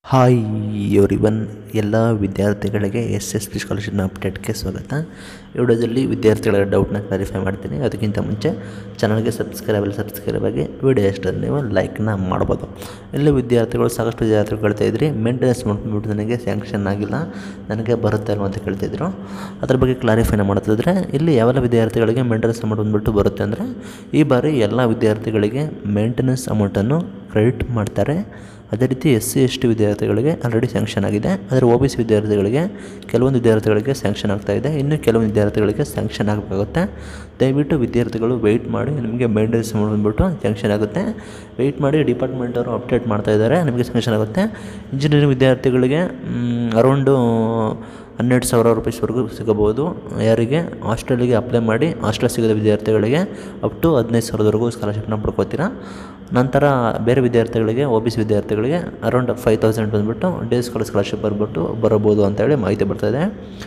Hi everyone, ಎಲ್ಲ ವಿದ್ಯಾರ್ಥಿಗಳಿಗೆ SSP ಸ್ಕಾಲರ್ಶಿಪ್ನ ಅಪ್ಡೇಟ್ಗೆ ಸ್ವಾಗತ. ಈ ವಿಡಿಯೋದಲ್ಲಿ ವಿದ್ಯಾರ್ಥಿಗಳ ಡೌಟ್ನ ಕ್ಲಾರಿಫೈ ಮಾಡ್ತೀನಿ. ಅದಕ್ಕಿಂತ ಮುಂಚೆ ಚಾನಲ್ಗೆ ಸಬ್ಸ್ಕ್ರೈಬ್ ಆಗಿ ವಿಡಿಯೋ ಇಷ್ಟ ನೀವು ಲೈಕ್ನ ಮಾಡ್ಬೋದು. ಎಲ್ಲ ವಿದ್ಯಾರ್ಥಿಗಳು ಸಾಕಷ್ಟು ವಿದ್ಯಾರ್ಥಿಗಳು ಕೇಳ್ತಾ ಇದ್ರಿ, ಮೇಂಟೆನೆನ್ಸ್ ಮಾಡ್ಕೊಂಡ್ಬಿಟ್ಟು ನನಗೆ ಸ್ಯಾಂಕ್ಷನ್ ಆಗಿಲ್ಲ, ನನಗೆ ಬರುತ್ತೆ ಅಲ್ವ ಅಂತ ಕೇಳ್ತಿದ್ರು. ಅದ್ರ ಬಗ್ಗೆ ಕ್ಲಾರಿಫೈನ ಮಾಡ್ತಿದ್ರೆ, ಇಲ್ಲಿ ಯಾವೆಲ್ಲ ವಿದ್ಯಾರ್ಥಿಗಳಿಗೆ ಮೇಂಟೆನೆನ್ಸ್ ಅಮೌಂಟ್ ಬಂದುಬಿಟ್ಟು ಬರುತ್ತೆ ಅಂದರೆ, ಈ ಬಾರಿ ಎಲ್ಲ ವಿದ್ಯಾರ್ಥಿಗಳಿಗೆ ಮೇಂಟೆನೆನ್ಸ್ ಅಮೌಂಟನ್ನು ಕ್ರೆಡಿಟ್ ಮಾಡ್ತಾರೆ. ಅದೇ ರೀತಿ SC/ST ವಿದ್ಯಾರ್ಥಿಗಳಿಗೆ ಆಲ್ರೆಡಿ ಸ್ಯಾಂಕ್ಷನ್ ಆಗಿದೆ. ಆದರೆ OBC ವಿದ್ಯಾರ್ಥಿಗಳಿಗೆ ಕೆಲವೊಂದು ವಿದ್ಯಾರ್ಥಿಗಳಿಗೆ ಸ್ಯಾಂಕ್ಷನ್ ಆಗ್ತಾಯಿದೆ, ಇನ್ನು ಕೆಲವೊಂದು ವಿದ್ಯಾರ್ಥಿಗಳಿಗೆ ಸ್ಯಾಂಕ್ಷನ್ ಆಗಬೇಕಾಗುತ್ತೆ. ದಯವಿಟ್ಟು ವಿದ್ಯಾರ್ಥಿಗಳು ವೆಯ್ಟ್ ಮಾಡಿ, ನಿಮಗೆ ಮೇಂಟೆನೆನ್ಸ್ ಅಮೌಂಟ್ ಬಂದುಬಿಟ್ಟು ಸ್ಯಾಂಕ್ಷನ್ ಆಗುತ್ತೆ. ವೆಯ್ಟ್ ಮಾಡಿ, ಡಿಪಾರ್ಟ್ಮೆಂಟ್ ಅವರು ಅಪ್ಡೇಟ್ ಮಾಡ್ತಾಯಿದ್ದಾರೆ, ನಿಮಗೆ ಸ್ಯಾಂಕ್ಷನ್ ಆಗುತ್ತೆ. ಇಂಜಿನಿಯರಿಂಗ್ ವಿದ್ಯಾರ್ಥಿಗಳಿಗೆ ಅರೌಂಡು 12,000 ರೂಪಾಯಿವರೆಗೂ ಸಿಗಬಹುದು. ಯಾರಿಗೆ ಹಾಸ್ಟೆಲಿಗೆ ಅಪ್ಲೈ ಮಾಡಿ ಹಾಸ್ಟೆಲ್ ಸಿಗದ ವಿದ್ಯಾರ್ಥಿಗಳಿಗೆ ಅಪ್ ಟು 15,000ವರೆಗೂ ಸ್ಕಾಲರ್ಶಿಪ್ನ ಪಡ್ಕೋತೀರಾ. ನಂತರ ಬೇರೆ ವಿದ್ಯಾರ್ಥಿಗಳಿಗೆ OBC ವಿದ್ಯಾರ್ಥಿಗಳಿಗೆ ಅರೌಂಡ್ 5,000 ಬಂದುಬಿಟ್ಟು ಡೇ ಸ್ಕಾಲರ್ಶಿಪ್ ಬರಬಹುದು ಅಂತೇಳಿ ಮಾಹಿತಿ ಬರ್ತಾಯಿದೆ.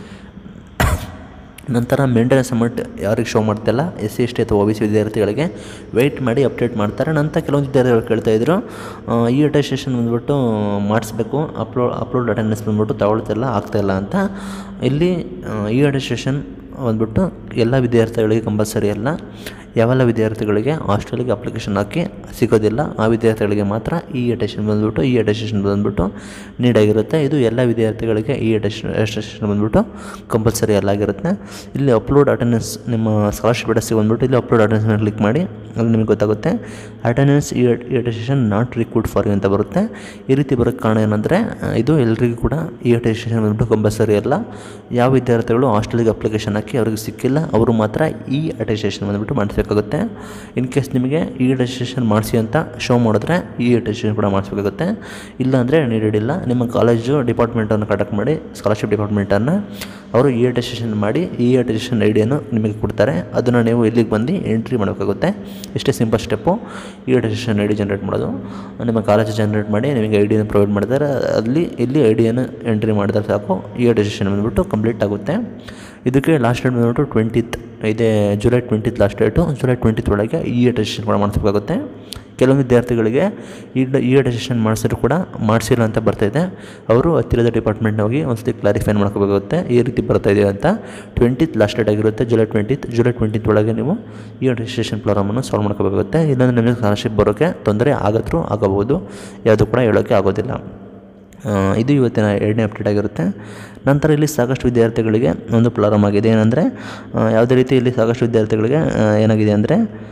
ನಂತರ ಮೇಂಟೆನೆನ್ಸ್ ಅಮೌಂಟ್ ಯಾರಿಗೆ ಶೋ ಮಾಡ್ತಿಲ್ಲ, SC/ST ಅಥವಾ OBC ವಿದ್ಯಾರ್ಥಿಗಳಿಗೆ ವೆಯ್ಟ್ ಮಾಡಿ ಅಪ್ಡೇಟ್ ಮಾಡ್ತಾರೆ. ನಂತರ ಕೆಲವೊಂದು ವಿದ್ಯಾರ್ಥಿಗಳು ಕೇಳ್ತಾಯಿದ್ರು, ಈ ಅಟೆಸ್ಟೇಷನ್ ಬಂದುಬಿಟ್ಟು ಮಾಡಿಸ್ಬೇಕು, ಅಪ್ಲೋಡ್ ಅಟೆಂಡೆನ್ಸ್ ಬಂದುಬಿಟ್ಟು ತಗೊಳ್ತಿಲ್ಲ, ಆಗ್ತಾಯಿಲ್ಲ ಅಂತ. ಇಲ್ಲಿ ಈ ಅಟೆಸ್ಟೇಷನ್ ಬಂದುಬಿಟ್ಟು ಎಲ್ಲ ವಿದ್ಯಾರ್ಥಿಗಳಿಗೆ ಕಂಪಲ್ಸರಿ ಅಲ್ಲ. ಯಾವೆಲ್ಲ ವಿದ್ಯಾರ್ಥಿಗಳಿಗೆ ಹಾಸ್ಟೆಲಿಗೆ ಅಪ್ಲಿಕೇಶನ್ ಹಾಕಿ ಸಿಗೋದಿಲ್ಲ, ಆ ವಿದ್ಯಾರ್ಥಿಗಳಿಗೆ ಮಾತ್ರ ಈ ಅಟೆಸ್ಟೇಷನ್ ಬಂದುಬಿಟ್ಟು ನೀಡಾಗಿರುತ್ತೆ. ಇದು ಎಲ್ಲ ವಿದ್ಯಾರ್ಥಿಗಳಿಗೆ ಈ ಅಟೆಸ್ಟೇಷನ್ ಬಂದುಬಿಟ್ಟು ಕಂಪಲ್ಸರಿ ಅಲ್ಲಾಗಿರುತ್ತೆ. ಇಲ್ಲಿ ಅಪ್ಲೋಡ್ ಅಟೆಂಡೆನ್ಸ್, ನಿಮ್ಮ ಸ್ಕಾಲರ್ಶಿಪ್ ಅಟೆಸ್ಟಿಗೆ ಬಂದುಬಿಟ್ಟು ಇಲ್ಲಿ ಅಪ್ಲೋಡ್ ಅಟೆಂಡೆನ್ಸ್ ಮೇಲೆ ಕ್ಲಿಕ್ ಮಾಡಿ, ಅಲ್ಲಿ ನಿಮಗೆ ಗೊತ್ತಾಗುತ್ತೆ ಅಟೆಂಡೆನ್ಸ್ ಈ attestation not required for you ಅಂತ ಬರುತ್ತೆ. ಈ ರೀತಿ ಬರೋಕ್ಕೆ ಕಾರಣ ಏನಂದರೆ, ಇದು ಎಲ್ಲರಿಗೂ ಕೂಡ ಈ ಅಟೆಸ್ಟೇಷನ್ ಬಂದುಬಿಟ್ಟು ಕಂಪಲ್ಸರಿ ಅಲ್ಲ. ಯಾವ ವಿದ್ಯಾರ್ಥಿಗಳು ಹಾಸ್ಟೆಲಿಗೆ ಅಪ್ಲಿಕೇಶನ್ ಹಾಕಿ ಅವ್ರಿಗೆ ಸಿಕ್ಕಿಲ್ಲ, ಅವರು ಮಾತ್ರ ಈ ಅಟೆಸ್ಟೇಷನ್ ಬಂದುಬಿಟ್ಟು ಮಾಡಿಸ್ಬೇಕಾಗುತ್ತೆ. ಇನ್ ಕೇಸ್ ನಿಮಗೆ ಈ ಅಟೆಸ್ಟೇಷನ್ ಮಾಡಿಸಿ ಅಂತ ಶೋ ಮಾಡಿದ್ರೆ ಈ ಅಟೆಸ್ಟೇಷನ್ ಕೂಡ ಮಾಡಿಸ್ಬೇಕಾಗುತ್ತೆ, ಇಲ್ಲಾಂದರೆ ನೀಡೆಡ್ ಇಲ್ಲ. ನಿಮ್ಮ ಕಾಲೇಜು ಡಿಪಾರ್ಟ್ಮೆಂಟನ್ನು ಕಾಂಟ್ಯಾಕ್ಟ್ ಮಾಡಿ, ಸ್ಕಾಲರ್ಶಿಪ್ ಡಿಪಾರ್ಟ್ಮೆಂಟನ್ನು, ಅವರು ಈ ಅಟೆಸ್ಟೇಷನ್ ಮಾಡಿ ಈ ಅಟೆಸ್ಟೇಷನ್ ಐಡಿಯನ್ನು ನಿಮಗೆ ಕೊಡ್ತಾರೆ. ಅದನ್ನು ನೀವು ಇಲ್ಲಿಗೆ ಬಂದು ಎಂಟ್ರಿ ಮಾಡಬೇಕಾಗುತ್ತೆ. ಇಷ್ಟೇ ಸಿಂಪಲ್ ಸ್ಟೆಪ್ಪು, ಈ ಅಟೆಸ್ಟೇಷನ್ ID ಜನ್ರೇಟ್ ಮಾಡೋದು. ನಿಮ್ಮ ಕಾಲೇಜ್ ಜನ್ರೇಟ್ ಮಾಡಿ ನಿಮಗೆ ಐಡಿಯನ್ನು ಪ್ರೊವೈಡ್ ಮಾಡ್ತಾರೆ, ಇಲ್ಲಿ ಐಡಿಯನ್ನು ಎಂಟ್ರಿ ಮಾಡಿದ್ರೆ ಸಾಕು, ಈ ಅಟೆಸ್ಟೇಷನ್ ಬಂದುಬಿಟ್ಟು ಕಂಪ್ಲೀಟ್ ಆಗುತ್ತೆ. ಇದಕ್ಕೆ ಲಾಸ್ಟ್ ಡೇಟ್ ಬಂದುಬಿಟ್ಟು 20th ಇದೆ, July 20th last date. July 20th ಒಳಗೆ ಈ ಅಟೆಸ್ಟೇಷನ್ ಕೂಡ ಮಾಡಿಸ್ಬೇಕಾಗುತ್ತೆ. ಕೆಲವೊಂದು ವಿದ್ಯಾರ್ಥಿಗಳಿಗೆ ಈ ಅಟೆಸ್ಟೇಷನ್ ಮಾಡಿಸಿದ್ರು ಕೂಡ ಮಾಡಿಸಿಲ್ಲ ಅಂತ ಬರ್ತಾಯಿದೆ, ಅವರು ಹತ್ತಿರದ ಡಿಪಾರ್ಟ್ಮೆಂಟ್ನ ಹೋಗಿ ಒಂದ್ಸತಿ ಕ್ಲಾರಿಫೈ ಮಾಡ್ಕೋಬೇಕಾಗುತ್ತೆ, ಈ ರೀತಿ ಬರ್ತಾಯಿದೆ ಅಂತ. 20th ಲಾಸ್ಟ್ ಡೇಟ್ ಆಗಿರುತ್ತೆ, ಜುಲೈ 20th ಒಳಗೆ ನೀವು ಈ ಅಟೆಸ್ಟೇಷನ್ ಪ್ರಾಬ್ಲಮನ್ನು ಸಾಲ್ವ್ ಮಾಡ್ಕೋಬೇಕಾಗುತ್ತೆ. ಇಲ್ಲಾಂದರೆ ನಿಮಗೆ ಸ್ಕಾಲರ್ಶಿಪ್ ಬರೋಕ್ಕೆ ತೊಂದರೆ ಆಗಬಹುದು, ಯಾವುದು ಕೂಡ ಹೇಳೋಕ್ಕೆ ಆಗೋದಿಲ್ಲ. ಇದು ಇವತ್ತಿನ 2ನೇ ಅಪ್ಡೇಟ್ ಆಗಿರುತ್ತೆ. ನಂತರ ಇಲ್ಲಿ ಸಾಕಷ್ಟು ವಿದ್ಯಾರ್ಥಿಗಳಿಗೆ ಒಂದು ಪ್ರಾಬ್ಲಮ್ ಆಗಿದೆ. ಏನಂದರೆ, ಯಾವುದೇ ರೀತಿ ಇಲ್ಲಿ ಸಾಕಷ್ಟು ವಿದ್ಯಾರ್ಥಿಗಳಿಗೆ ಏನಾಗಿದೆ ಅಂದರೆ,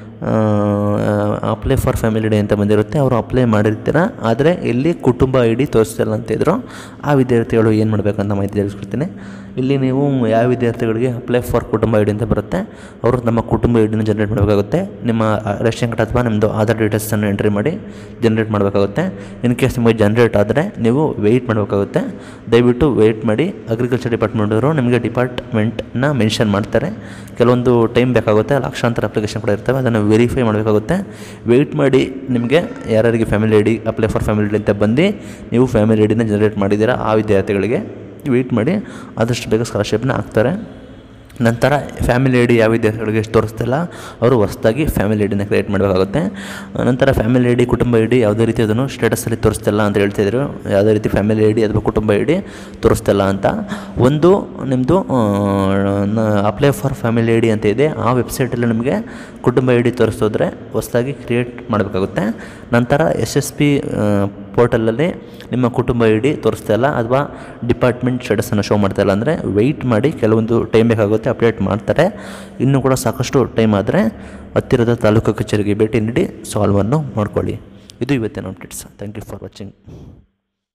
ಅಪ್ಲೈ ಫಾರ್ ಫ್ಯಾಮಿಲಿ ಡೇ ಅಂತ ಬಂದಿರುತ್ತೆ, ಅವರು ಅಪ್ಲೈ ಮಾಡಿರ್ತೀರ, ಆದರೆ ಇಲ್ಲಿ ಕುಟುಂಬ ID ತೋರಿಸ್ತಿಲ್ಲ ಅಂತಿದ್ರು. ಆ ವಿದ್ಯಾರ್ಥಿಗಳು ಏನು ಮಾಡಬೇಕಂತ ಮಾಹಿತಿ ತಿಳಿಸ್ಕೊಡ್ತೀನಿ. ಇಲ್ಲಿ ನೀವು ಯಾವ ವಿದ್ಯಾರ್ಥಿಗಳಿಗೆ ಅಪ್ಲೈ ಫಾರ್ ಕುಟುಂಬ ID ಅಂತ ಬರುತ್ತೆ, ಅವರು ನಮ್ಮ ಕುಟುಂಬ IDನ ಜನ್ರೇಟ್ ಮಾಡಬೇಕಾಗುತ್ತೆ. ನಿಮ್ಮ ರೇಷನ್ ಕಾರ್ಡ್ ಅಥವಾ ನಿಮ್ಮದು ಆಧಾರ್ ಡೀಟೇಲ್ಸನ್ನು ಎಂಟ್ರಿ ಮಾಡಿ ಜನ್ರೇಟ್ ಮಾಡಬೇಕಾಗುತ್ತೆ. ಇನ್ ಕೇಸ್ ನಿಮಗೆ ಜನ್ರೇಟ್ ಆದರೆ ನೀವು ವೆಯ್ಟ್ ಮಾಡಬೇಕಾಗುತ್ತೆ. ದಯವಿಟ್ಟು ವೆಯ್ಟ್ ಮಾಡಿ. ಅಗ್ರಿಕಲ್ಚರ್ ಡಿಪಾರ್ಟ್ಮೆಂಟವರು ನಿಮಗೆ ಡಿಪಾರ್ಟ್ಮೆಂಟ್ನ ಮೆನ್ಷನ್ ಮಾಡ್ತಾರೆ. ಕೆಲವೊಂದು ಟೈಮ್ ಬೇಕಾಗುತ್ತೆ, ಲಕ್ಷಾಂತರ ಅಪ್ಲಿಕೇಶನ್ ಕೂಡ ಇರ್ತವೆ, ಅದನ್ನು ವೆರಿಫೈ ಮಾಡಬೇಕಾಗುತ್ತೆ. ವೆಯ್ಟ್ ಮಾಡಿ. ನಿಮಗೆ ಯಾರ್ಯಾರಿಗೆ family ID, apply for family ID ಅಂತ ಬಂದು ನೀವು ಫ್ಯಾಮಿಲಿ IDನ ಜನ್ರೇಟ್ ಮಾಡಿದ್ದೀರಾ, ಆ ವಿದ್ಯಾರ್ಥಿಗಳಿಗೆ ವೆಯ್ಟ್ ಮಾಡಿ, ಆದಷ್ಟು ಬೇಗ ಸ್ಕಾಲರ್ಶಿಪ್ನ ಹಾಕ್ತಾರೆ. ನಂತರ ಫ್ಯಾಮಿಲಿ ID ಯಾವ ವಿದ್ಯಾರ್ಥಿಗಳಿಗೆ ತೋರಿಸ್ತಿಲ್ಲ, ಅವರು ಹೊಸದಾಗಿ ಫ್ಯಾಮಿಲಿ IDನ ಕ್ರಿಯೇಟ್ ಮಾಡಬೇಕಾಗುತ್ತೆ. ನಂತರ ಫ್ಯಾಮಿಲಿ ID, ಕುಟುಂಬ ID ಯಾವುದೇ ರೀತಿ ಅದನ್ನು ಸ್ಟೇಟಸಲ್ಲಿ ತೋರಿಸ್ತಿಲ್ಲ ಅಂತ ಹೇಳ್ತಿದ್ರು. ಯಾವುದೇ ರೀತಿ ಫ್ಯಾಮಿಲಿ ID ಅಥವಾ ಕುಟುಂಬ ID ತೋರಿಸ್ತಿಲ್ಲ ಅಂತ. ಒಂದು ನಿಮ್ಮದು ಅಪ್ಲೈ ಫಾರ್ ಫ್ಯಾಮಿಲಿ ID ಅಂತ ಇದೆ, ಆ ವೆಬ್ಸೈಟಲ್ಲಿ ನಿಮಗೆ ಕುಟುಂಬ ID ತೋರಿಸೋದ್ರೆ ಹೊಸದಾಗಿ ಕ್ರಿಯೇಟ್ ಮಾಡಬೇಕಾಗುತ್ತೆ. ನಂತರ SSP ಪೋರ್ಟಲಲ್ಲಿ ನಿಮ್ಮ ಕುಟುಂಬ ID ತೋರಿಸ್ತಾಯಿಲ್ಲ ಅಥವಾ ಡಿಪಾರ್ಟ್ಮೆಂಟ್ ಸ್ಟೇಟಸನ್ನು ಶೋ ಮಾಡ್ತಾಯಿಲ್ಲ ಅಂದರೆ ವೆಯ್ಟ್ ಮಾಡಿ, ಕೆಲವೊಂದು ಟೈಮ್ ಬೇಕಾಗುತ್ತೆ, ಅಪ್ಡೇಟ್ ಮಾಡ್ತಾರೆ. ಇನ್ನೂ ಕೂಡ ಸಾಕಷ್ಟು ಟೈಮ್ ಆದರೆ ಹತ್ತಿರದ ತಾಲೂಕು ಕಚೇರಿಗೆ ಭೇಟಿ ನೀಡಿ ಸಾಲ್ವನ್ನು ಮಾಡ್ಕೊಳ್ಳಿ. ಇದು ಇವತ್ತಿನ updates. Thank you for watching.